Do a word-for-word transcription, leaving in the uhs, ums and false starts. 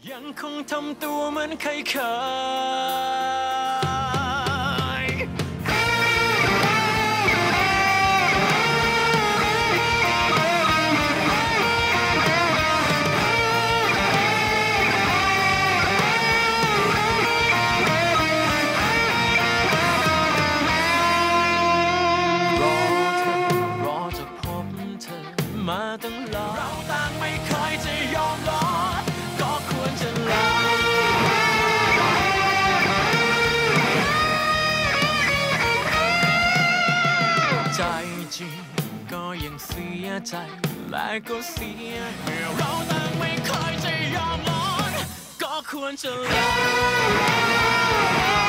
ยังคงทำตัวเหมือนเคยเคยรอเธอรอจะพบเธอมาตั้งหลายเราต่างไม่เคยจะยอมรอก็ควรจะลาใจจริงก็ยังเสียใจและก็เสียเมื่อเราต่างไม่เคยจะยอมรอก็ควรจะลา